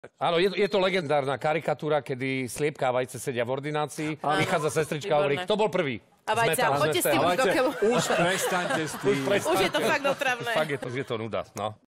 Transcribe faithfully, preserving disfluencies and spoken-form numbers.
Áno, je, je to legendárna karikatúra, kedy sliepka a vajce sedia v ordinácii, vychádza sestrička a hovorí, kto bol prvý? A vajce, poďte s tým už do keľu. Už prestaňte s tým. Už je to fakt otravné. Fakt je to, je to nuda, no.